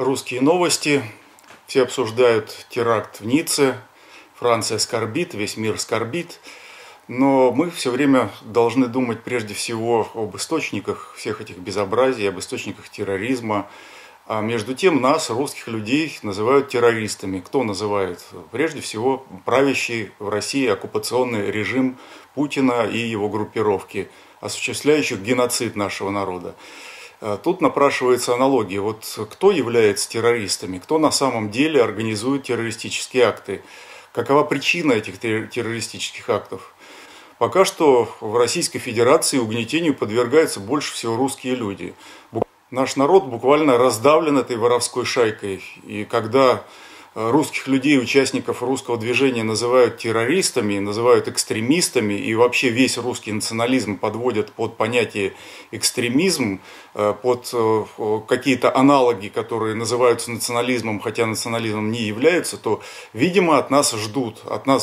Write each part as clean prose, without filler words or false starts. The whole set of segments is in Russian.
Русские новости. Все обсуждают теракт в Ницце. Франция скорбит, весь мир скорбит. Но мы все время должны думать прежде всего об источниках всех этих безобразий, об источниках терроризма. А между тем нас, русских людей, называют террористами. Кто называет? Прежде всего правящий в России оккупационный режим Путина и его группировки, осуществляющих геноцид нашего народа. Тут напрашивается аналогия. Вот кто является террористами? Кто на самом деле организует террористические акты? Какова причина этих террористических актов? Пока что в Российской Федерации угнетению подвергаются больше всего русские люди. Наш народ буквально раздавлен этой воровской шайкой. И когда русских людей, участников русского движения называют террористами, называют экстремистами, и вообще весь русский национализм подводят под понятие экстремизм, под какие-то аналоги, которые называются национализмом, хотя национализмом не являются, то, видимо, от нас ждут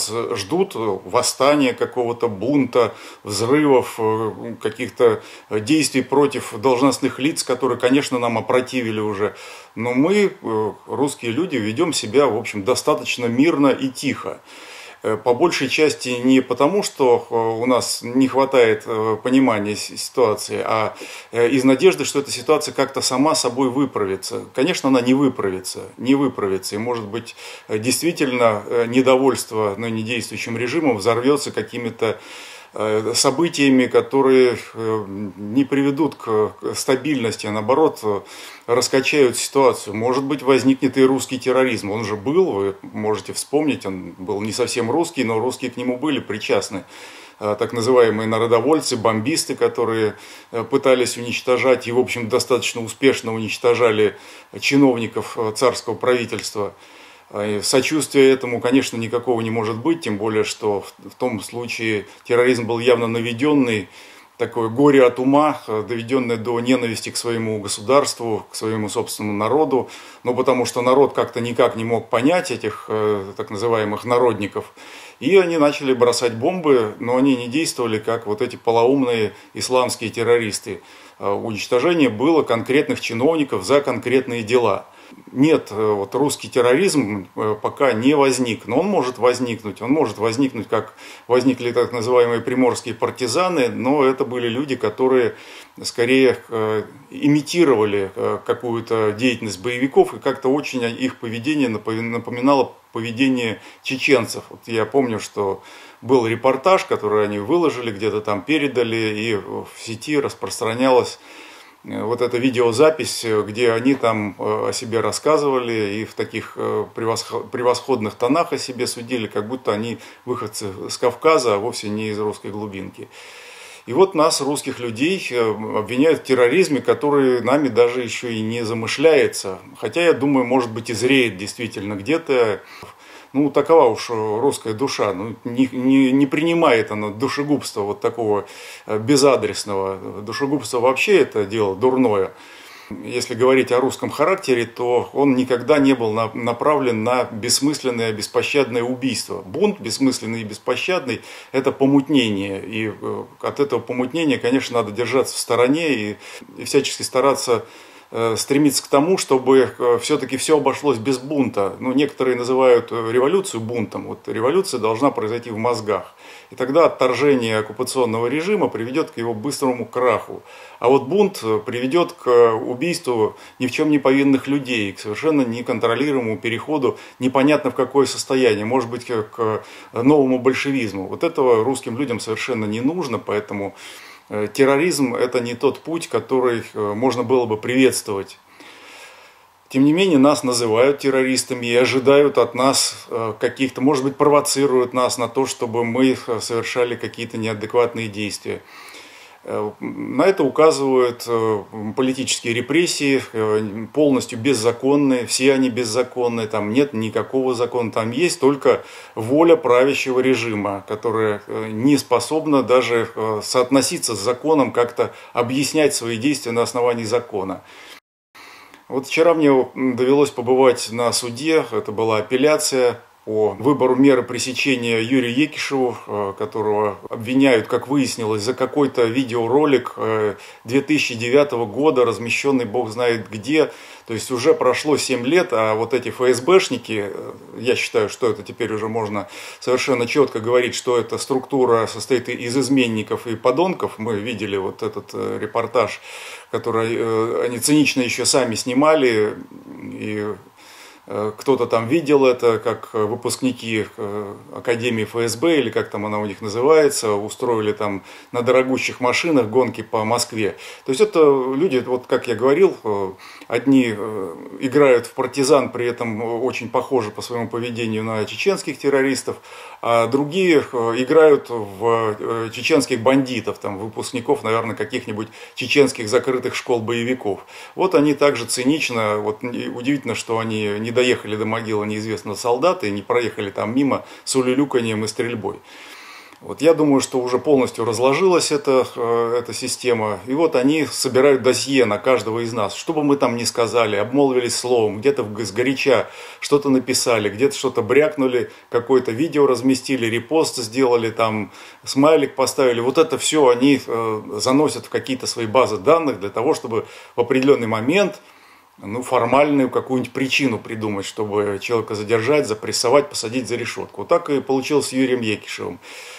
восстания какого-то, бунта, взрывов, каких-то действий против должностных лиц, которые, конечно, нам опротивили уже. Но мы, русские люди, ведем себя, в общем, достаточно мирно и тихо. По большей части не потому, что у нас не хватает понимания ситуации, а из надежды, что эта ситуация как-то сама собой выправится. Конечно, она не выправится. И, может быть, действительно недовольство ныне действующим режимом взорвется какими-то событиями, которые не приведут к стабильности, а наоборот раскачают ситуацию. Может быть, возникнет и русский терроризм. Он же был, вы можете вспомнить, он был не совсем русский, но русские к нему были причастны. Так называемые народовольцы, бомбисты, которые пытались уничтожать и, в общем, достаточно успешно уничтожали чиновников царского правительства. Сочувствия этому, конечно, никакого не может быть, тем более, что в том случае терроризм был явно наведенный, такое горе от ума, доведенное до ненависти к своему государству, к своему собственному народу, но потому что народ как-то никак не мог понять этих так называемых народников, и они начали бросать бомбы, но они не действовали как вот эти полоумные исламские террористы. Уничтожение было конкретных чиновников за конкретные дела. Нет, вот русский терроризм пока не возник, но он может возникнуть, как возникли так называемые приморские партизаны, но это были люди, которые скорее имитировали какую-то деятельность боевиков, и как-то очень их поведение напоминало поведение чеченцев. Вот я помню, что был репортаж, который они выложили, где-то там передали, и в сети распространялась вот эта видеозапись, где они там о себе рассказывали и в таких превосходных тонах о себе судили, как будто они выходцы с Кавказа, а вовсе не из русской глубинки. И вот нас, русских людей, обвиняют в терроризме, который нами даже еще и не замышляется. Хотя, я думаю, может быть, и зреет действительно где-то. Ну, такова уж русская душа, не принимает она душегубства вот такого безадресного. Душегубство вообще это дело дурное. Если говорить о русском характере, то он никогда не был направлен на бессмысленное, беспощадное убийство. Бунт бессмысленный и беспощадный – это помутнение. И от этого помутнения, конечно, надо держаться в стороне и всячески стараться стремиться к тому, чтобы все-таки все обошлось без бунта. Ну, некоторые называют революцию бунтом. Вот революция должна произойти в мозгах. И тогда отторжение оккупационного режима приведет к его быстрому краху. А вот бунт приведет к убийству ни в чем не повинных людей, к совершенно неконтролируемому переходу непонятно в какое состояние, может быть, к новому большевизму. Вот этого русским людям совершенно не нужно, поэтому терроризм – это не тот путь, который можно было бы приветствовать. Тем не менее, нас называют террористами и ожидают от нас каких-то, может быть, провоцируют нас на то, чтобы мы совершали какие-то неадекватные действия. На это указывают политические репрессии, полностью беззаконные, все они беззаконные, там нет никакого закона, там есть только воля правящего режима, которая не способна даже соотноситься с законом, как-то объяснять свои действия на основании закона. Вот вчера мне довелось побывать на суде, это была апелляция по выбору меры пресечения Юрию Екишеву, которого обвиняют, как выяснилось, за какой-то видеоролик 2009 года, размещенный бог знает где. То есть уже прошло 7 лет, а вот эти ФСБшники, я считаю, что это теперь уже можно совершенно четко говорить, что эта структура состоит из изменников и подонков. Мы видели вот этот репортаж, который они цинично еще сами снимали, и кто-то там видел это, как выпускники Академии ФСБ, или как там она у них называется, устроили там на дорогущих машинах гонки по Москве. То есть это люди, вот как я говорил, одни играют в партизан, при этом очень похожи по своему поведению на чеченских террористов, а другие играют в чеченских бандитов, там, выпускников, наверное, каких-нибудь чеченских закрытых школ боевиков. Вот они также цинично, вот удивительно, что они не доехали до могилы неизвестного солдата и не проехали там мимо с улюлюканьем и стрельбой. Вот я думаю, что уже полностью разложилась эта система. И вот они собирают досье на каждого из нас. Что бы мы там ни сказали, обмолвились словом, где-то сгоряча что-то написали, где-то что-то брякнули, какое-то видео разместили, репост сделали, там смайлик поставили. Вот это все они заносят в какие-то свои базы данных для того, чтобы в определенный момент формальную какую-нибудь причину придумать, чтобы человека задержать, запрессовать, посадить за решетку. Вот так и получилось с Юрием Екишевым.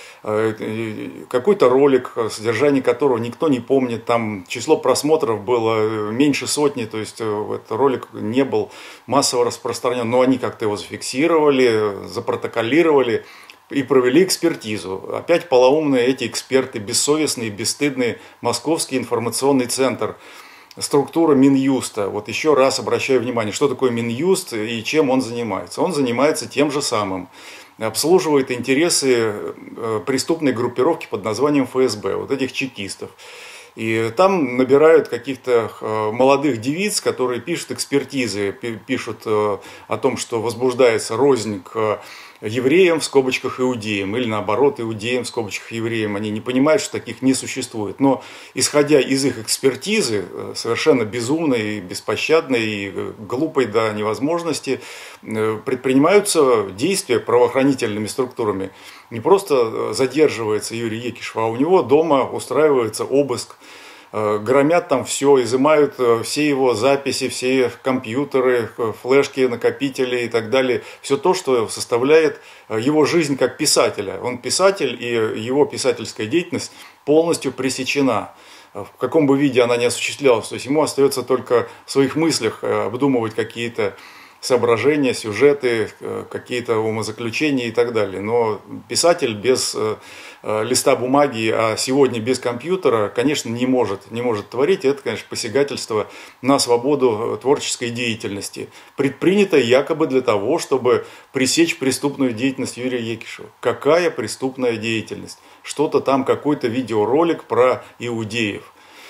Какой-то ролик, содержание которого никто не помнит, там число просмотров было меньше сотни, то есть этот ролик не был массово распространен, но они как-то его зафиксировали, запротоколировали и провели экспертизу. Опять полоумные эти эксперты, бессовестные, бесстыдные, Московский информационный центр, структура Минюста. Вот еще раз обращаю внимание, что такое Минюст и чем он занимается. Он занимается тем же самым. Обслуживает интересы преступной группировки под названием ФСБ, вот этих чекистов. И там набирают каких-то молодых девиц, которые пишут экспертизы, пишут о том, что возбуждается рознь к евреям, в скобочках иудеям, или наоборот, иудеям, в скобочках евреям. Они не понимают, что таких не существует. Но исходя из их экспертизы, совершенно безумной, беспощадной и глупой до невозможности, предпринимаются действия правоохранительными структурами. Не просто задерживается Юрий Екишев, а у него дома устраивается обыск. Громят там все, изымают все его записи, все компьютеры, флешки, накопители и так далее. Все то, что составляет его жизнь как писателя. Он писатель, и его писательская деятельность полностью пресечена. В каком бы виде она ни осуществлялась. То есть ему остается только в своих мыслях обдумывать какие-то соображения, сюжеты, какие-то умозаключения и так далее. Но писатель без листа бумаги, а сегодня без компьютера, конечно, не может творить. Это, конечно, посягательство на свободу творческой деятельности, предпринятое якобы для того, чтобы пресечь преступную деятельность Юрия Екишева. Какая преступная деятельность? Что-то там, какой-то видеоролик про иудеев.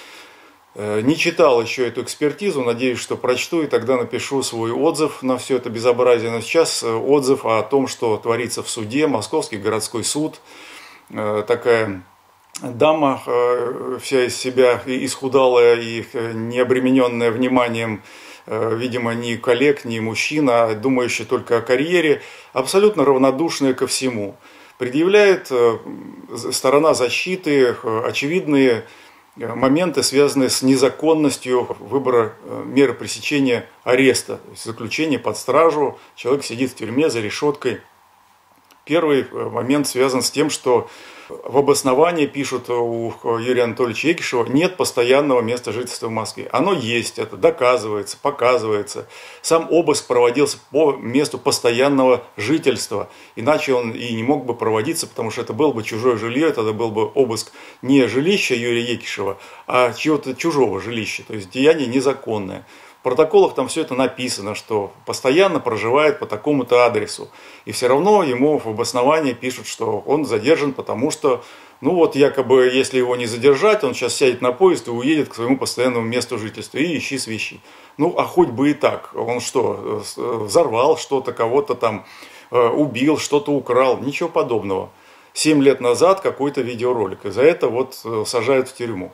Не читал еще эту экспертизу, надеюсь, что прочту и тогда напишу свой отзыв на все это безобразие. Но сейчас отзыв о том, что творится в суде, Московский городской суд. Такая дама, вся из себя исхудалая и не обремененная вниманием, видимо, ни коллег, ни мужчин, а думающая только о карьере, абсолютно равнодушная ко всему. Предъявляет сторона защиты очевидные моменты, связанные с незаконностью выбора меры пресечения ареста, то есть заключения под стражу, человек сидит в тюрьме за решеткой. Первый момент связан с тем, что в обосновании, пишут у Юрия Анатольевича Екишева, нет постоянного места жительства в Москве. Оно есть, это доказывается, показывается. Сам обыск проводился по месту постоянного жительства. Иначе он и не мог бы проводиться, потому что это было бы чужое жилье, тогда был бы обыск не жилища Юрия Екишева, а чьего-то чужого жилища, то есть деяние незаконное. В протоколах там все это написано, что постоянно проживает по такому-то адресу. И все равно ему в обосновании пишут, что он задержан, потому что, якобы, если его не задержать, он сейчас сядет на поезд и уедет к своему постоянному месту жительства и ищи свищи. А хоть бы и так. Он что, взорвал что-то, кого-то там убил, что-то украл? Ничего подобного. 7 лет назад какой-то видеоролик. И за это сажают в тюрьму.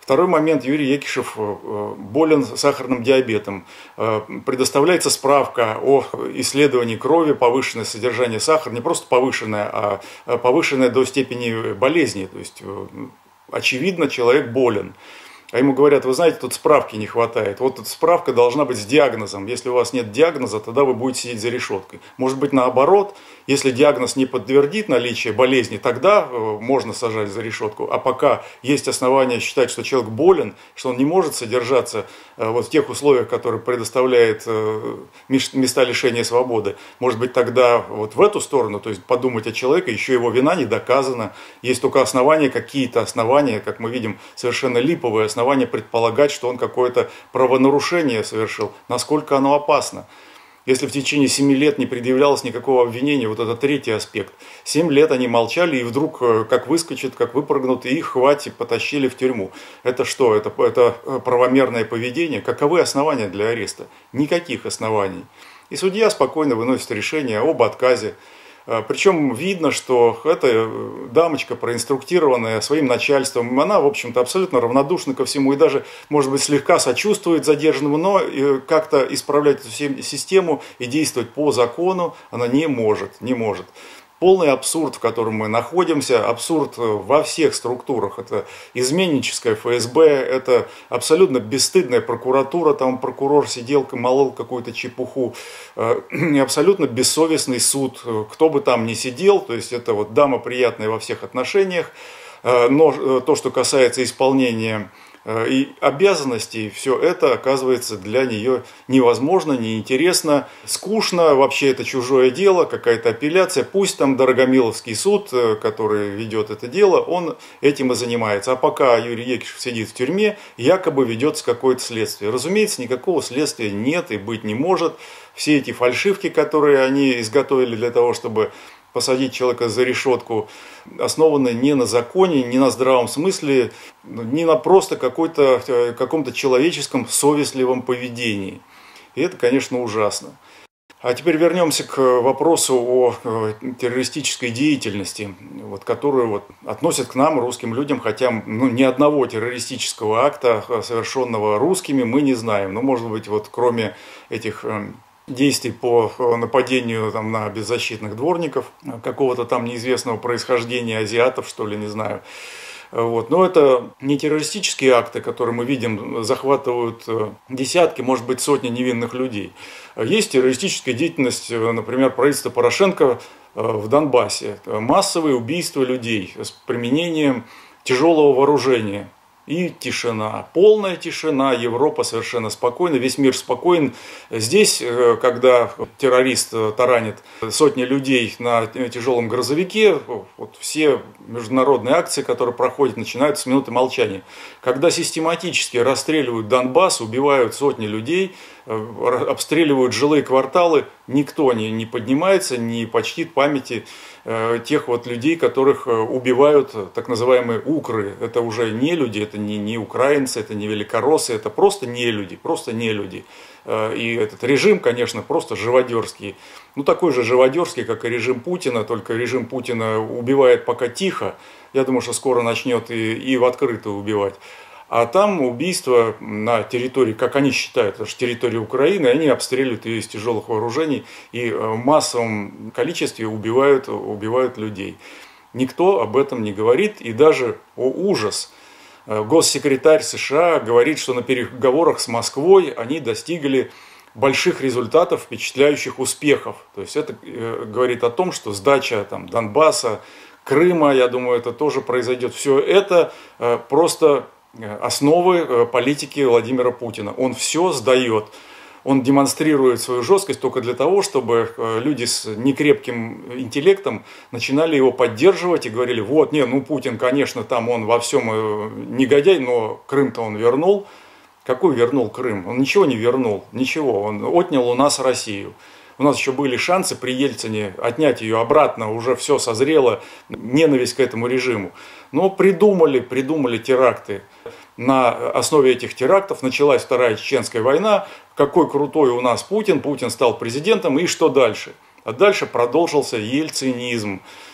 Второй момент. Юрий Екишев болен сахарным диабетом. Предоставляется справка о исследовании крови, повышенное содержание сахара, не просто повышенное, а повышенное до степени болезни. То есть, очевидно, человек болен. А ему говорят: вы знаете, тут справки не хватает. Вот эта справка должна быть с диагнозом. Если у вас нет диагноза, тогда вы будете сидеть за решеткой. Может быть, наоборот, если диагноз не подтвердит наличие болезни, тогда можно сажать за решетку. А пока есть основания считать, что человек болен, что он не может содержаться вот в тех условиях, которые предоставляет места лишения свободы, может быть, тогда вот в эту сторону, то есть подумать о человеке, еще его вина не доказана. Есть только основания, какие-то основания, как мы видим, совершенно липовые основания, предполагать, что он какое-то правонарушение совершил. Насколько оно опасно? Если в течение 7 лет не предъявлялось никакого обвинения, вот это третий аспект. 7 лет они молчали, и вдруг как выскочат, как выпрыгнут, и их хватит, потащили в тюрьму. Это что? Это правомерное поведение? Каковы основания для ареста? Никаких оснований. И судья спокойно выносит решение об отказе. Причем видно, что эта дамочка, проинструктированная своим начальством, она, в общем-то, абсолютно равнодушна ко всему и даже, может быть, слегка сочувствует задержанному, но как-то исправлять эту систему и действовать по закону она не может. Полный абсурд, в котором мы находимся, абсурд во всех структурах. Это изменническая ФСБ, это абсолютно бесстыдная прокуратура, там прокурор сидел, молол какую-то чепуху, и абсолютно бессовестный суд, кто бы там ни сидел, то есть это вот дама приятная во всех отношениях, но то, что касается исполнения и обязанностей, все это оказывается для нее невозможно, неинтересно, скучно, вообще это чужое дело, какая-то апелляция, пусть там Дорогомиловский суд, который ведет это дело, он этим и занимается. А пока Юрий Екишев сидит в тюрьме, якобы ведется какое-то следствие. Разумеется, никакого следствия нет и быть не может. Все эти фальшивки, которые они изготовили для того, чтобы посадить человека за решетку, основаны не на законе, не на здравом смысле, не на просто каком-то человеческом совестливом поведении. И это, конечно, ужасно. А теперь вернемся к вопросу о террористической деятельности, которую относят к нам, русским людям, хотя ни одного террористического акта, совершенного русскими, мы не знаем. Но, может быть, кроме этих действий по нападению на беззащитных дворников, какого-то там неизвестного происхождения, азиатов, что ли, не знаю. Но это не террористические акты, которые мы видим, захватывают десятки, может быть, сотни невинных людей. Есть террористическая деятельность, например, правительства Порошенко в Донбассе. Массовые убийства людей с применением тяжелого вооружения. И тишина, полная тишина, Европа совершенно спокойна, весь мир спокоен. Здесь, когда террорист таранит сотни людей на тяжелом грузовике, все международные акции, которые проходят, начинаются с минуты молчания. Когда систематически расстреливают Донбасс, убивают сотни людей, обстреливают жилые кварталы, никто не поднимается, не почтит памяти тех людей, которых убивают так называемые укры. Это уже не люди, это не украинцы, это не великороссы, это просто не люди, И этот режим, конечно, просто живодерский. Такой же живодерский, как и режим Путина, только режим Путина убивает пока тихо. Я думаю, что скоро начнет и в открытую убивать. А там убийства на территории, как они считают, это же территория Украины, они обстреливают ее из тяжелых вооружений и в массовом количестве убивают людей. Никто об этом не говорит, и даже, ужас, госсекретарь США говорит, что на переговорах с Москвой они достигли больших результатов, впечатляющих успехов. То есть это говорит о том, что сдача Донбасса, Крыма, я думаю, это тоже произойдет. Все это просто основы политики Владимира Путина. Он все сдает. Он демонстрирует свою жесткость только для того, чтобы люди с некрепким интеллектом начинали его поддерживать и говорили: Путин, конечно, там он во всем негодяй, но Крым-то он вернул. Какой вернул Крым? Он ничего не вернул, ничего. Он отнял у нас Россию. У нас еще были шансы при Ельцине отнять ее обратно, уже все созрело, ненависть к этому режиму. Но придумали теракты. На основе этих терактов началась Вторая Чеченская война. Какой крутой у нас Путин стал президентом, и что дальше? А дальше продолжился ельцинизм.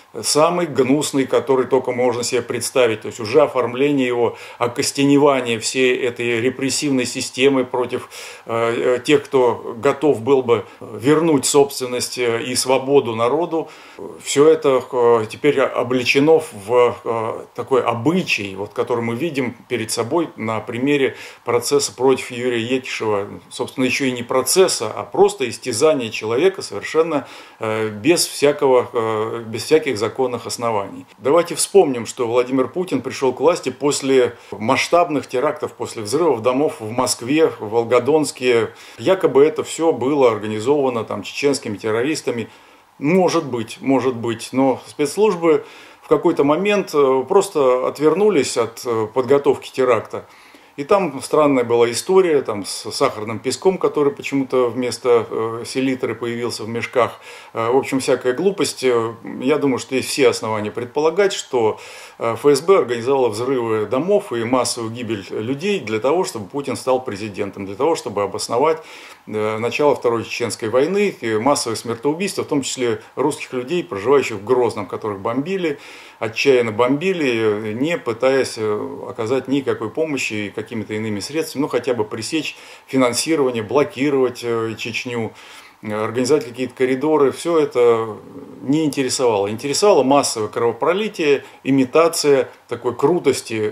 самый гнусный, который только можно себе представить. То есть уже оформление его, окостеневание всей этой репрессивной системы против тех, кто готов был бы вернуть собственность и свободу народу. Все это теперь облечено в такой обычай, вот, который мы видим перед собой на примере процесса против Юрия Екишева. Собственно, еще и не процесса, а просто истязания человека совершенно без всяких законных оснований. Давайте вспомним, что Владимир Путин пришел к власти после масштабных терактов, после взрывов домов в Москве, в Волгодонске. Якобы это все было организовано там чеченскими террористами. Может быть, но спецслужбы в какой-то момент просто отвернулись от подготовки теракта. И там странная была история там, с сахарным песком, который почему-то вместо селитры появился в мешках. В общем, всякая глупость. Я думаю, что есть все основания предполагать, что ФСБ организовала взрывы домов и массовую гибель людей для того, чтобы Путин стал президентом, для того, чтобы обосновать начало Второй Чеченской войны и массовые смертоубийства, в том числе русских людей, проживающих в Грозном, которых бомбили, отчаянно бомбили, не пытаясь оказать никакой помощи и какими-то иными средствами, ну хотя бы пресечь финансирование, блокировать Чечню, организовать какие-то коридоры. Все это не интересовало. Интересовало массовое кровопролитие, имитация такой крутости,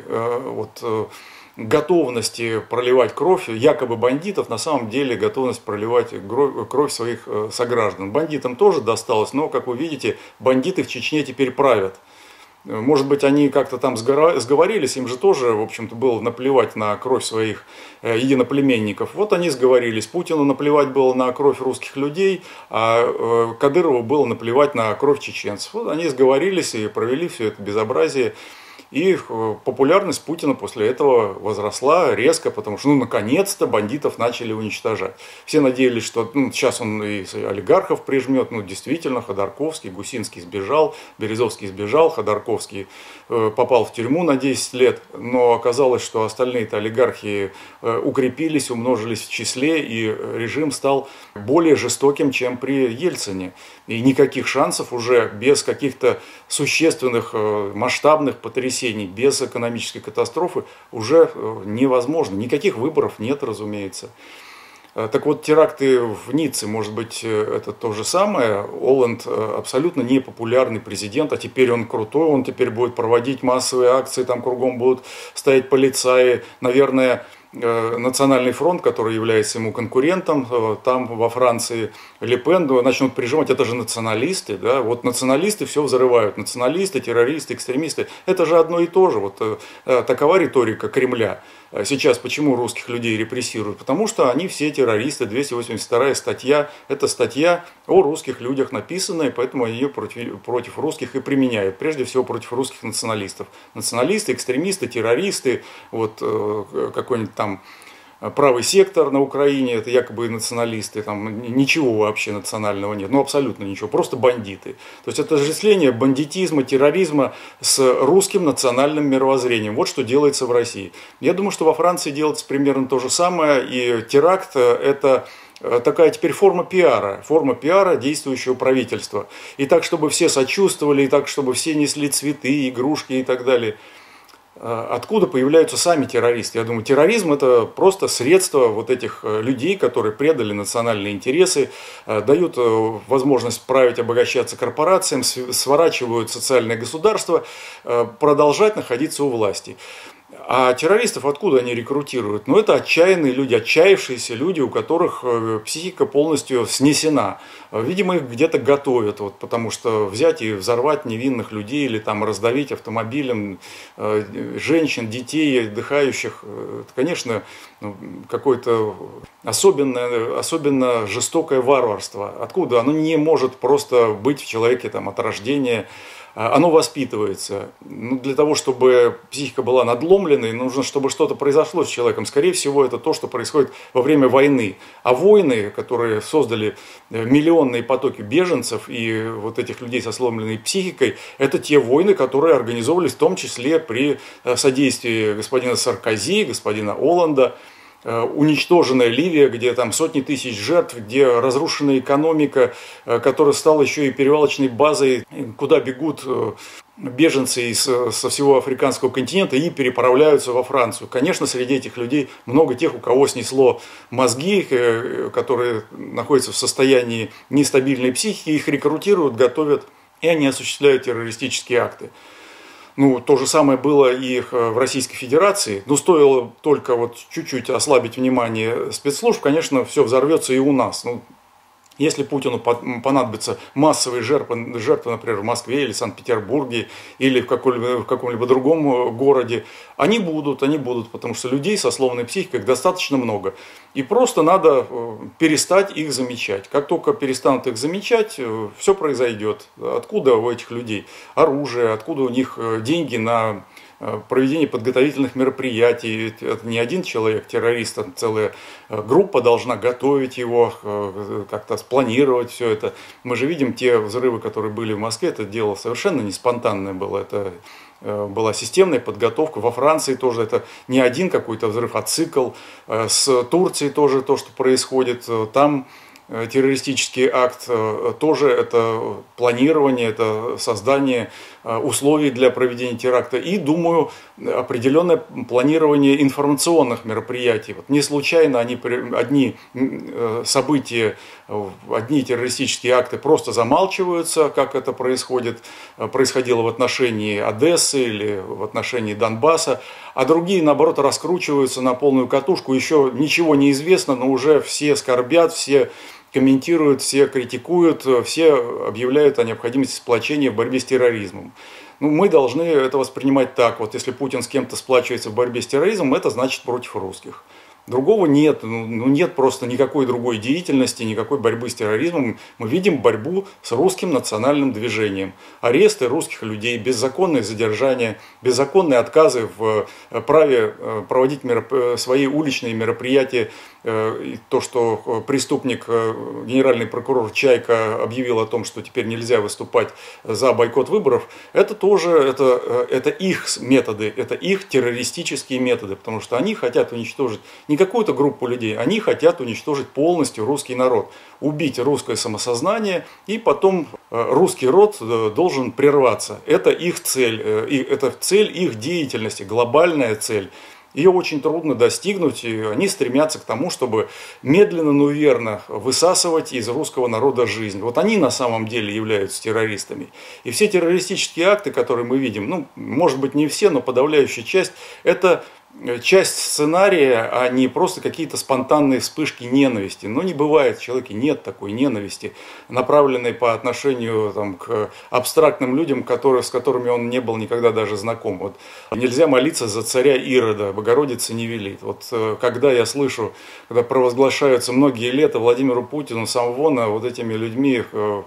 готовности проливать кровь якобы бандитов, на самом деле готовность проливать кровь своих сограждан. Бандитам тоже досталось, но, как вы видите, бандиты в Чечне теперь правят. Может быть, они как-то там сговорились, им же тоже, в общем-то, было наплевать на кровь своих единоплеменников. Вот они сговорились. Путину наплевать было на кровь русских людей, а Кадырову было наплевать на кровь чеченцев. Вот они сговорились и провели все это безобразие. И популярность Путина после этого возросла резко, потому что, наконец-то бандитов начали уничтожать. Все надеялись, что сейчас он и олигархов прижмет. Действительно, Ходорковский, Гусинский сбежал, Березовский сбежал, Ходорковский попал в тюрьму на 10 лет. Но оказалось, что остальные-то олигархи укрепились, умножились в числе, и режим стал более жестоким, чем при Ельцине. И никаких шансов уже без каких-то существенных масштабных потрясений, без экономической катастрофы уже невозможно. Никаких выборов нет, разумеется. Так вот, теракты в Ницце, может быть, это то же самое. Олланд абсолютно непопулярный президент, а теперь он крутой, он теперь будет проводить массовые акции, там кругом будут стоять полицаи, наверное, Национальный фронт, который является ему конкурентом, там во Франции Ле Пен начнут прижимать, это же националисты, да, вот националисты все взрывают, националисты, террористы, экстремисты, это же одно и то же, вот такова риторика Кремля. Сейчас почему русских людей репрессируют? Потому что они все террористы, 282-я статья, это статья о русских людях написанная, поэтому они ее против русских и применяют, прежде всего против русских националистов. Националисты, экстремисты, террористы, вот какой-нибудь там правый сектор на Украине, это якобы националисты, там ничего вообще национального нет, абсолютно ничего, просто бандиты. То есть это отождествление бандитизма, терроризма с русским национальным мировоззрением. Вот что делается в России. Я думаю, что во Франции делается примерно то же самое, и теракт – это такая теперь форма пиара действующего правительства. И так, чтобы все сочувствовали, и так, чтобы все несли цветы, игрушки и так далее. Откуда появляются сами террористы? Я думаю, терроризм – это просто средство вот этих людей, которые предали национальные интересы, дают возможность править, обогащаться корпорациям, сворачивают социальное государство, продолжать находиться у власти. А террористов откуда они рекрутируют? Это отчаянные люди, отчаявшиеся люди, у которых психика полностью снесена. Видимо, их где-то готовят, потому что взять и взорвать невинных людей или там раздавить автомобилем женщин, детей, отдыхающих, это, конечно, какое-то особенно жестокое варварство. Откуда? Оно не может просто быть в человеке от рождения. Оно воспитывается. Для того, чтобы психика была надломленной, нужно, чтобы что-то произошло с человеком. Скорее всего, это то, что происходит во время войны. А войны, которые создали миллионные потоки беженцев и вот этих людей со сломленной психикой, это те войны, которые организовывались в том числе при содействии господина Саркози, господина Олланда. уничтоженная Ливия, где там сотни тысяч жертв, где разрушена экономика, которая стала еще и перевалочной базой, куда бегут беженцы со всего африканского континента и переправляются во Францию. Конечно, среди этих людей много тех, у кого снесло мозги, которые находятся в состоянии нестабильной психики, их рекрутируют, готовят, и они осуществляют террористические акты. Ну, то же самое было и в Российской Федерации. Но стоило только вот чуть-чуть ослабить внимание спецслужб, конечно, все взорвется и у нас. Ну, если Путину понадобятся массовые жертвы, например, в Москве или Санкт-Петербурге, или в каком-либо другом городе, они будут, потому что людей со сломанной психикой достаточно много. И просто надо перестать их замечать. Как только перестанут их замечать, все произойдет. Откуда у этих людей оружие, откуда у них деньги на проведение подготовительных мероприятий. Это не один человек, террорист, а целая группа должна готовить его, как-то спланировать все это. Мы же видим те взрывы, которые были в Москве, это дело совершенно не спонтанное было, это была системная подготовка. Во Франции тоже это не один какой-то взрыв, а цикл. С Турцией тоже то, что происходит, там террористический акт, тоже это планирование, это создание условий для проведения теракта и, думаю, определенное планирование информационных мероприятий. Вот не случайно одни события, одни террористические акты просто замалчиваются, как это происходило в отношении Одессы или в отношении Донбасса, а другие, наоборот, раскручиваются на полную катушку. Еще ничего не известно, но уже все скорбят, все комментируют, все критикуют, все объявляют о необходимости сплочения в борьбе с терроризмом. Ну, мы должны это воспринимать так. Вот если Путин с кем-то сплачивается в борьбе с терроризмом, это значит против русских. Другого нет, нет просто никакой другой деятельности, никакой борьбы с терроризмом. Мы видим борьбу с русским национальным движением. Аресты русских людей, беззаконные задержания, беззаконные отказы в праве проводить свои уличные мероприятия. То, что преступник, генеральный прокурор Чайка объявил о том, что теперь нельзя выступать за бойкот выборов, это тоже это их методы, это их террористические методы, потому что они хотят уничтожить не какую-то группу людей, они хотят уничтожить полностью русский народ, убить русское самосознание, и потом русский род должен прерваться. Это их цель, это цель их деятельности, глобальная цель. Ее очень трудно достигнуть, и они стремятся к тому, чтобы медленно, но верно высасывать из русского народа жизнь. Вот они на самом деле являются террористами. И все террористические акты, которые мы видим, ну, может быть, не все, но подавляющая часть, это часть сценария, а не просто какие-то спонтанные вспышки ненависти. Но не бывает в человеке, нет такой ненависти, направленной по отношению к абстрактным людям, с которыми он не был никогда даже знаком. Вот нельзя молиться за царя Ирода, Богородица не велит. Вот когда я слышу, когда провозглашаются многие лета Владимиру Путину самовона вот этими людьми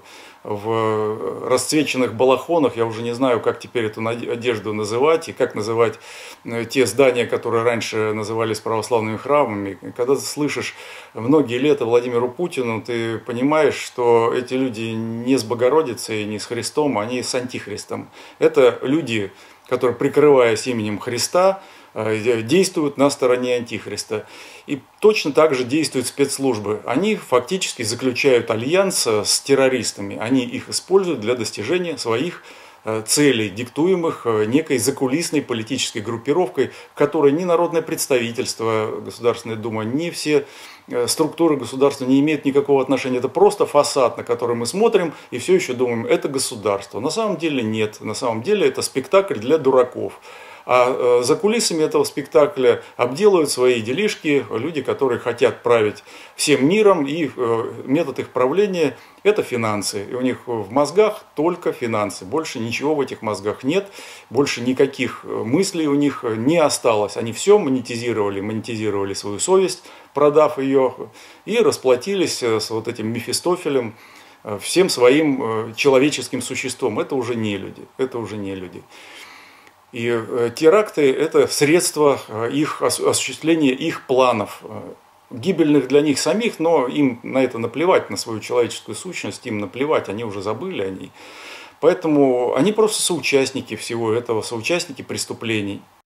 в расцвеченных балахонах, я уже не знаю, как теперь эту одежду называть, и как называть те здания, которые раньше назывались православными храмами. Когда ты слышишь многие лета Владимиру Путину, ты понимаешь, что эти люди не с Богородицей, не с Христом, они с Антихристом. Это люди, которые, прикрываясь именем Христа, действуют на стороне Антихриста. И точно так же действуют спецслужбы. Они фактически заключают альянс с террористами. Они их используют для достижения своих целей, диктуемых некой закулисной политической группировкой, которой ни народное представительство, Государственная Дума, ни все структуры государства не имеют никакого отношения. Это просто фасад, на который мы смотрим и все еще думаем, это государство. На самом деле нет. На самом деле это спектакль для дураков. А за кулисами этого спектакля обделывают свои делишки люди, которые хотят править всем миром, и метод их правления – это финансы. И у них в мозгах только финансы. Больше ничего в этих мозгах нет, больше никаких мыслей у них не осталось. Они все монетизировали свою совесть, продав ее, и расплатились с вот этим Мефистофелем всем своим человеческим существом. Это уже не люди. И теракты – это средство осуществления их планов, гибельных для них самих, но им на это наплевать, на свою человеческую сущность, им наплевать, они уже забыли о ней. Поэтому они просто соучастники всего этого, соучастники преступлений.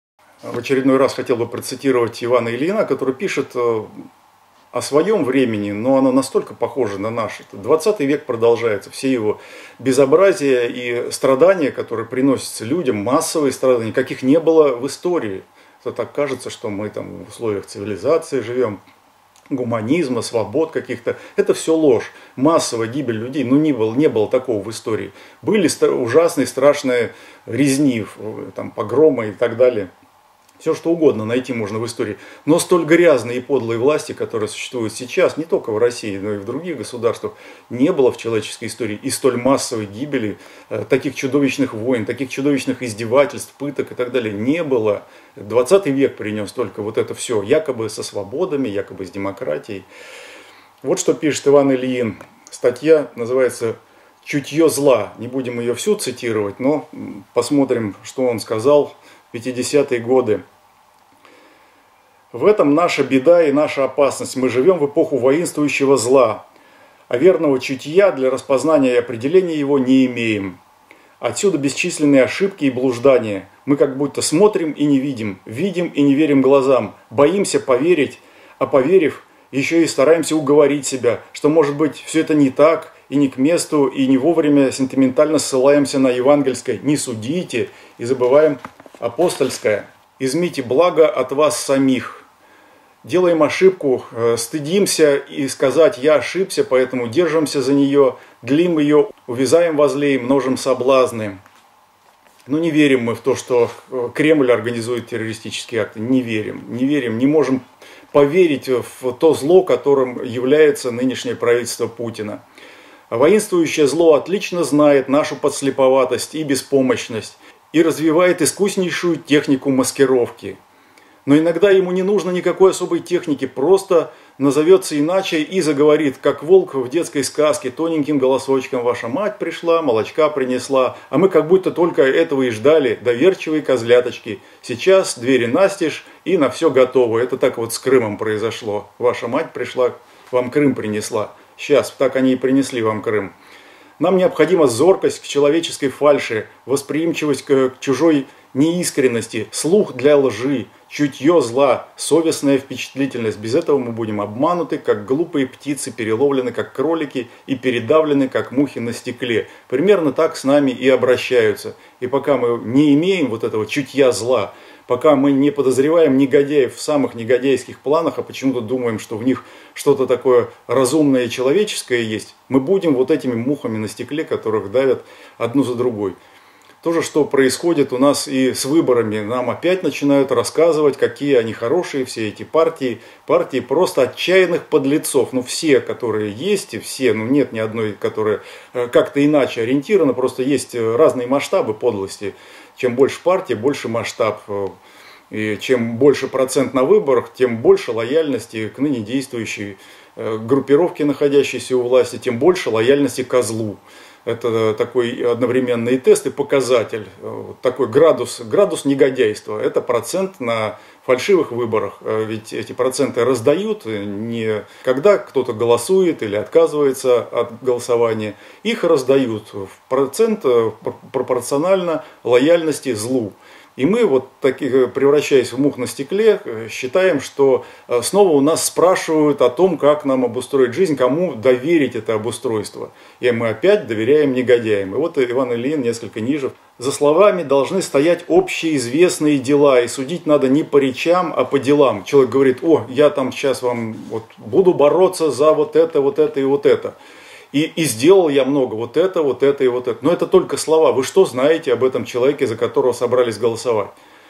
в очередной раз хотел бы процитировать Ивана Ильина, который пишет о своем времени, но оно настолько похоже на наше. 20 век продолжается, все его безобразия и страдания, которые приносятся людям, массовые страдания, каких не было в истории. То так кажется, что мы там в условиях цивилизации живем, гуманизма, свобод каких-то. Это все ложь. Массовая гибель людей, ну не было такого в истории. Были ужасные, страшные резни, там, погромы и так далее. Все, что угодно найти можно в истории. Но столь грязные и подлые власти, которые существуют сейчас, не только в России, но и в других государствах, не было в человеческой истории. И столь массовой гибели, таких чудовищных войн, таких чудовищных издевательств, пыток и так далее не было. 20 век принес только вот это все, якобы со свободами, якобы с демократией. Вот что пишет Иван Ильин. Статья называется «Чутье зла». Не будем ее всю цитировать, но посмотрим, что он сказал в 50-е годы. В этом наша беда и наша опасность. Мы живем в эпоху воинствующего зла, а верного чутья для распознания и определения его не имеем. Отсюда бесчисленные ошибки и блуждания. Мы как будто смотрим и не видим, видим и не верим глазам, боимся поверить, а поверив, еще и стараемся уговорить себя, что, может быть, все это не так и не к месту, и не вовремя сентиментально ссылаемся на евангельское «не судите» и забываем апостольское «измите благо от вас самих». Делаем ошибку, стыдимся и сказать «я ошибся», поэтому держимся за нее, длим ее, увязаем во зле и множим соблазны. Но не верим мы в то, что Кремль организует террористические акты. Не верим, не можем поверить в то зло, которым является нынешнее правительство Путина. Воинствующее зло отлично знает нашу подслеповатость и беспомощность и развивает искуснейшую технику маскировки. Но иногда ему не нужно никакой особой техники, просто назовется иначе и заговорит, как волк в детской сказке, тоненьким голосочком: «Ваша мать пришла, молочка принесла». А мы как будто только этого и ждали, доверчивые козляточки. Сейчас двери настежь и на все готово. Это так вот с Крымом произошло. Ваша мать пришла, вам Крым принесла. Сейчас так они и принесли вам Крым. Нам необходима зоркость к человеческой фальши, восприимчивость к чужой неискренности, слух для лжи, чутье зла, совестная впечатлительность. Без этого мы будем обмануты, как глупые птицы, переловлены, как кролики, и передавлены, как мухи на стекле. Примерно так с нами и обращаются. И пока мы не имеем вот этого чутья зла, пока мы не подозреваем негодяев в самых негодяйских планах, а почему-то думаем, что в них что-то такое разумное и человеческое есть, мы будем вот этими мухами на стекле, которых давят одну за другой. То же, что происходит у нас и с выборами. Нам опять начинают рассказывать, какие они хорошие, все эти партии. Партии просто отчаянных подлецов. Ну, все, которые есть, и все, ну, нет ни одной, которая как-то иначе ориентирована. Просто есть разные масштабы подлости. Чем больше партий, больше масштаб. И чем больше процент на выборах, тем больше лояльности к ныне действующей группировке, находящейся у власти, тем больше лояльности козлу. Это такой одновременный тест и показатель, такой градус негодяйства. Это процент на фальшивых выборах. Ведь эти проценты раздают не когда кто-то голосует или отказывается от голосования. Их раздают в процент пропорционально лояльности злу. И мы, вот таких, превращаясь в мух на стекле, считаем, что снова у нас спрашивают о том, как нам обустроить жизнь, кому доверить это обустройство. И мы опять доверяем негодяям. И вот Иван Ильин несколько ниже. За словами должны стоять общеизвестные дела, и судить надо не по речам, а по делам. Человек говорит: «О, я там сейчас вам вот буду бороться за вот это и вот это. И сделал я много, вот это и вот это». Но это только слова. Вы что знаете об этом человеке, за которого собрались голосовать?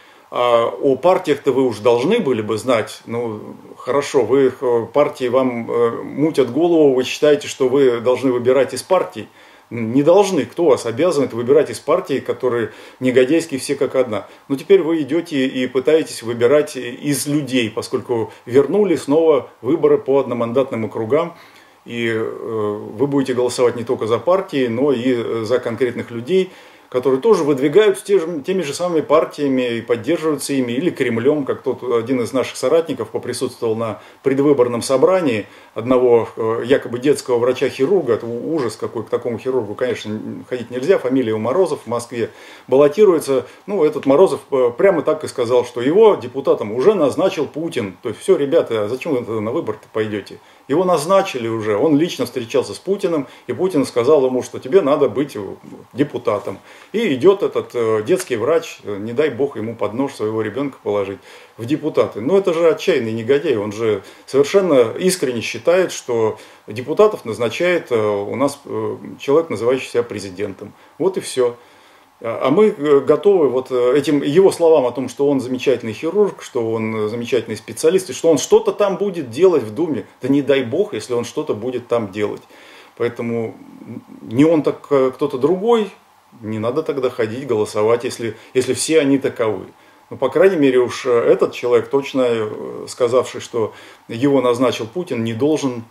А о партиях-то вы уж должны были бы знать. Ну, хорошо, вы партии вам мутят голову, вы считаете, что вы должны выбирать из партий. Не должны. Кто вас обязывает выбирать из партий, которые негодяйские все как одна? Но теперь вы идете и пытаетесь выбирать из людей, поскольку вернули снова выборы по одномандатным округам. И вы будете голосовать не только за партии, но и за конкретных людей, которые тоже выдвигаются теми же самыми партиями и поддерживаются ими, или Кремлем, как тот один из наших соратников поприсутствовал на предвыборном собрании одного якобы детского врача-хирурга. Это ужас какой, к такому хирургу, конечно, ходить нельзя, фамилия его Морозов, в Москве баллотируется. Этот Морозов прямо так и сказал, что его депутатом уже назначил Путин. То есть, все, ребята, а зачем вы на выбор-то пойдете? Его назначили уже, он лично встречался с Путиным, и Путин сказал ему, что тебе надо быть депутатом. И идет этот детский врач, не дай бог ему под нож своего ребенка положить в депутаты. Но это же отчаянный негодяй, он же совершенно искренне считает, что депутатов назначает у нас человек, называющий себя президентом. Вот и все. А мы готовы этим его словам о том, что он замечательный хирург, что он замечательный специалист, и что он что-то там будет делать в Думе. Да не дай бог, если он что-то будет там делать. Поэтому не он, так кто-то другой, не надо тогда ходить голосовать, если все они таковы. По крайней мере, уж этот человек, точно сказавший, что его назначил Путин, не должен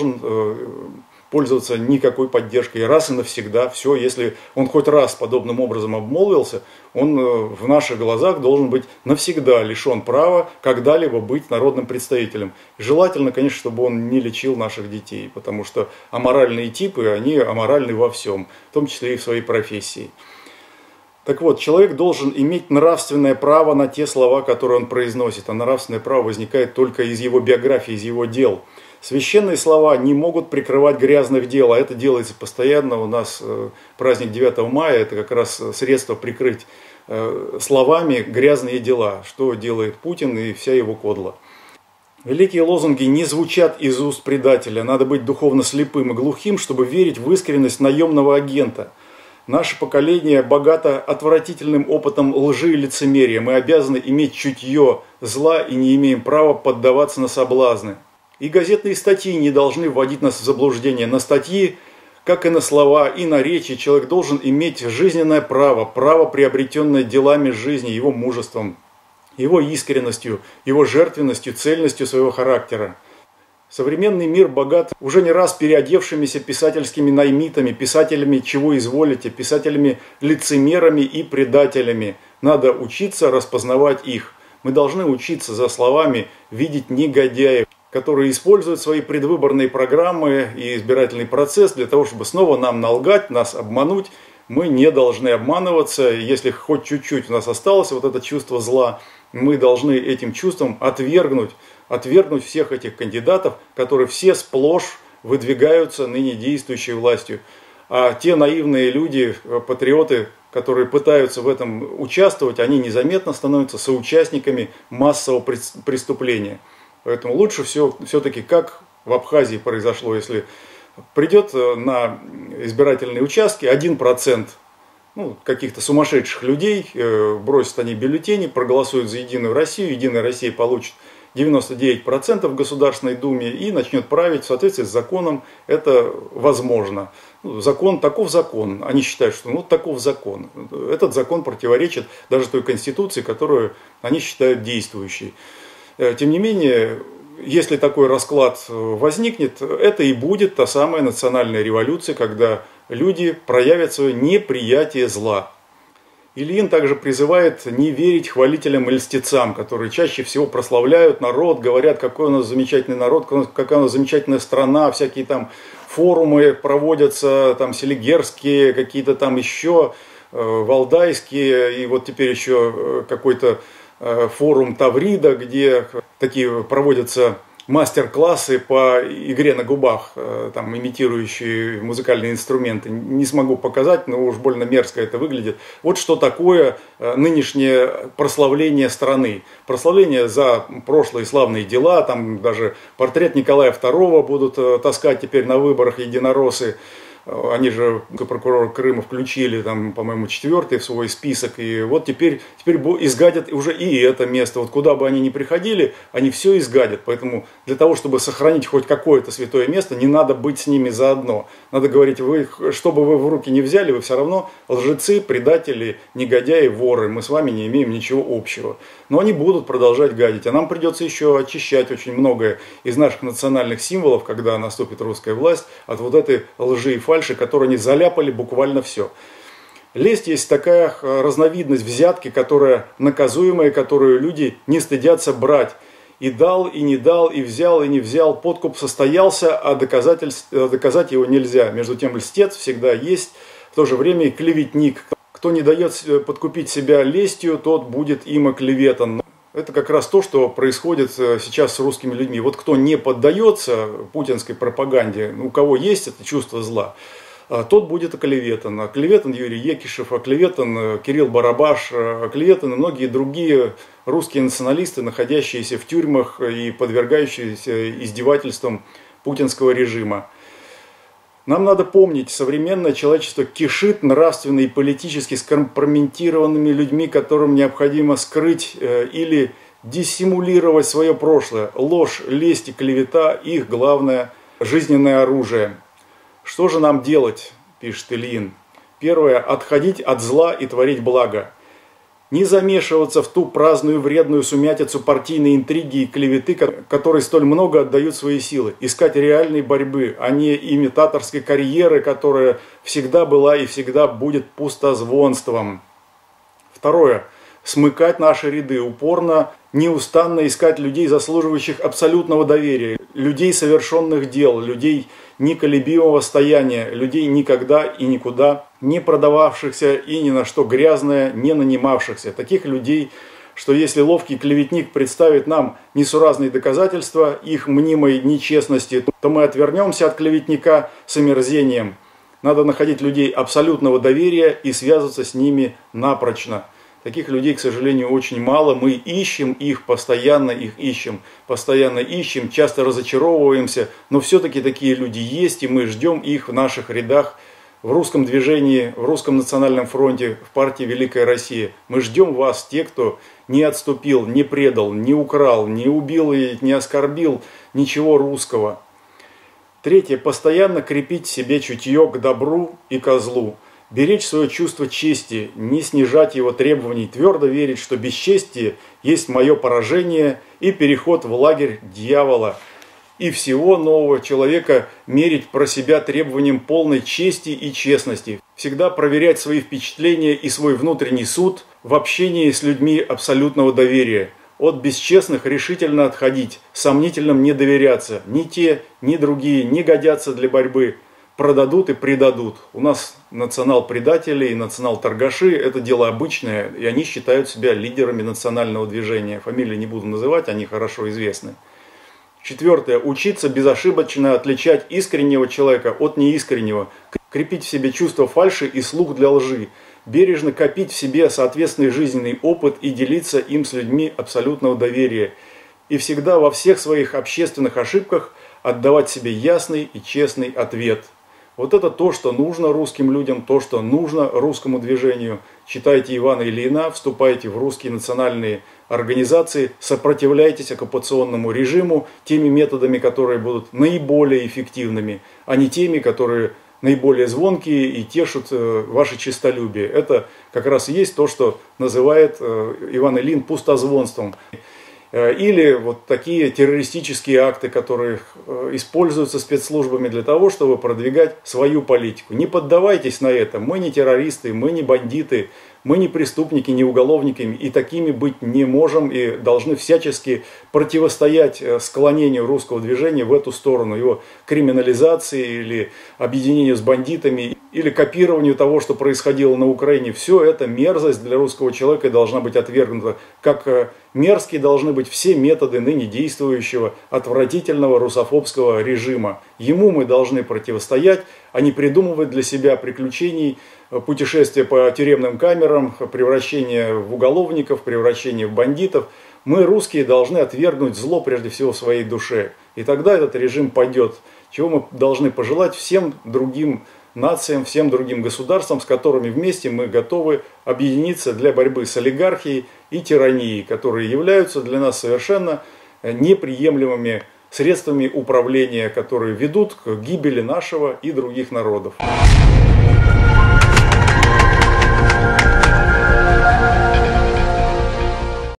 пользоваться никакой поддержкой. И раз и навсегда все, если он хоть раз подобным образом обмолвился, он в наших глазах должен быть навсегда лишен права когда-либо быть народным представителем. И желательно, конечно, чтобы он не лечил наших детей, потому что аморальные типы, они аморальны во всем, в том числе и в своей профессии. Так вот, человек должен иметь нравственное право на те слова, которые он произносит, а нравственное право возникает только из его биографии, из его дел. Священные слова не могут прикрывать грязных дел, а это делается постоянно. У нас праздник 9 мая, это как раз средство прикрыть словами грязные дела, что делает Путин и вся его кодла. Великие лозунги не звучат из уст предателя, надо быть духовно слепым и глухим, чтобы верить в искренность наемного агента. Наше поколение богато отвратительным опытом лжи и лицемерия, мы обязаны иметь чутье зла и не имеем права поддаваться на соблазны. И газетные статьи не должны вводить нас в заблуждение. На статьи, как и на слова, и на речи человек должен иметь жизненное право, право, приобретенное делами жизни, его мужеством, его искренностью, его жертвенностью, цельностью своего характера. Современный мир богат уже не раз переодевшимися писательскими наймитами, писателями чего изволите, писателями-лицемерами и предателями. Надо учиться распознавать их. Мы должны учиться за словами видеть негодяев, которые используют свои предвыборные программы и избирательный процесс для того, чтобы снова нам налгать, нас обмануть. Мы не должны обманываться. Если хоть чуть-чуть у нас осталось это чувство зла, мы должны этим чувством отвергнуть всех этих кандидатов, которые все сплошь выдвигаются ныне действующей властью. А те наивные люди, патриоты, которые пытаются в этом участвовать, они незаметно становятся соучастниками массового преступления. Поэтому лучше все-таки, как в Абхазии произошло, если придет на избирательные участки 1% каких-то сумасшедших людей, бросят они бюллетени, проголосуют за Единую Россию, Единая Россия получит 99% в Государственной Думе и начнет править в соответствии с законом, это возможно. Закон, таков закон. Они считают, что таков закон. Этот закон противоречит даже той Конституции, которую они считают действующей. Тем не менее, если такой расклад возникнет, это и будет та самая национальная революция, когда люди проявят свое неприятие зла. Ильин также призывает не верить хвалителям и льстецам, которые чаще всего прославляют народ, говорят, какой у нас замечательный народ, какая у нас замечательная страна, всякие там форумы проводятся, там селигерские, какие-то там еще валдайские, и теперь еще какой-то форум Таврида, где такие проводятся мастер-классы по игре на губах, там, имитирующие музыкальные инструменты. Не смогу показать, но уж больно мерзко это выглядит. Вот что такое нынешнее прославление страны. Прославление за прошлые славные дела. Там даже портрет Николая II будут таскать теперь на выборах единороссы. Они же прокурор Крыма включили, там, по-моему, 4-й в свой список. И теперь изгадят уже и это место. Куда бы они ни приходили, они все изгадят. Поэтому для того, чтобы сохранить хоть какое-то святое место, не надо быть с ними заодно. Надо говорить, что бы вы в руки не взяли, вы все равно лжецы, предатели, негодяи, воры. Мы с вами не имеем ничего общего. Но они будут продолжать гадить. А нам придется еще очищать очень многое из наших национальных символов, когда наступит русская власть, от этой лжи и фальши, которые они заляпали буквально все. Лесть есть такая разновидность взятки, которая наказуемая, которую люди не стыдятся брать. И дал, и не дал, и взял, и не взял. Подкуп состоялся, а доказать его нельзя. Между тем льстец всегда есть, в то же время и клеветник. Кто не дает подкупить себя лестью, тот будет им оклеветан. Это как раз то, что происходит сейчас с русскими людьми. Вот кто не поддается путинской пропаганде, у кого есть это чувство зла, тот будет оклеветан. Оклеветан Юрий Екишев, оклеветан Кирилл Барабаш, оклеветан и многие другие русские националисты, находящиеся в тюрьмах и подвергающиеся издевательствам путинского режима. Нам надо помнить, современное человечество кишит нравственно и политически скомпрометированными людьми, которым необходимо скрыть или диссимулировать свое прошлое. Ложь, лесть и клевета – их главное жизненное оружие. Что же нам делать, пишет Ильин? Первое – отходить от зла и творить благо. Не замешиваться в ту праздную вредную сумятицу партийной интриги и клеветы, которые столь много отдают свои силы. Искать реальной борьбы, а не имитаторской карьеры, которая всегда была и всегда будет пустозвонством. Второе. Смыкать наши ряды, упорно, неустанно искать людей, заслуживающих абсолютного доверия, людей совершенных дел, людей неколебимого стояния, людей никогда и никуда не продававшихся и ни на что грязное не нанимавшихся. Таких людей, что если ловкий клеветник представит нам несуразные доказательства их мнимой нечестности, то мы отвернемся от клеветника с омерзением. Надо находить людей абсолютного доверия и связываться с ними напрочно. Таких людей, к сожалению, очень мало. Мы ищем их постоянно ищем, часто разочаровываемся, но все-таки такие люди есть, и мы ждем их в наших рядах, в русском движении, в русском национальном фронте, в партии «Великая Россия». Мы ждем вас, те, кто не отступил, не предал, не украл, не убил и не оскорбил ничего русского. Третье. Постоянно крепить в себе чутье к добру и ко злу. Беречь свое чувство чести, не снижать его требований, твердо верить, что бесчестие есть мое поражение и переход в лагерь дьявола. И всего нового человека мерить про себя требованием полной чести и честности. Всегда проверять свои впечатления и свой внутренний суд в общении с людьми абсолютного доверия. От бесчестных решительно отходить, сомнительным не доверяться. Ни те, ни другие не годятся для борьбы. Продадут и предадут. У нас национал-предатели и национал-торгаши – это дело обычное, и они считают себя лидерами национального движения. Фамилии не буду называть, они хорошо известны. Четвертое. Учиться безошибочно отличать искреннего человека от неискреннего, крепить в себе чувство фальши и слух для лжи, бережно копить в себе соответственный жизненный опыт и делиться им с людьми абсолютного доверия. И всегда во всех своих общественных ошибках отдавать себе ясный и честный ответ. Вот это то, что нужно русским людям, то, что нужно русскому движению. Читайте Ивана Ильина, вступайте в русские национальные организации, сопротивляйтесь оккупационному режиму теми методами, которые будут наиболее эффективными, а не теми, которые наиболее звонкие и тешат ваше честолюбие. Это как раз и есть то, что называет Иван Ильин пустозвонством. Или вот такие террористические акты, которые используются спецслужбами для того, чтобы продвигать свою политику. Не поддавайтесь на это. Мы не террористы, мы не бандиты, мы не преступники, не уголовники, и такими быть не можем, и должны всячески противостоять склонению русского движения в эту сторону, его криминализации или объединению с бандитами, или копированию того, что происходило на Украине. Все это мерзость для русского человека и должна быть отвергнута. Как мерзкие должны быть все методы ныне действующего отвратительного русофобского режима. Ему мы должны противостоять, а не придумывать для себя приключений, путешествия по тюремным камерам, превращение в уголовников, превращение в бандитов. Мы, русские, должны отвергнуть зло прежде всего в своей душе. И тогда этот режим пойдет. Чего мы должны пожелать всем другим нациям, всем другим государствам, с которыми вместе мы готовы объединиться для борьбы с олигархией и тиранией, которые являются для нас совершенно неприемлемыми средствами управления, которые ведут к гибели нашего и других народов.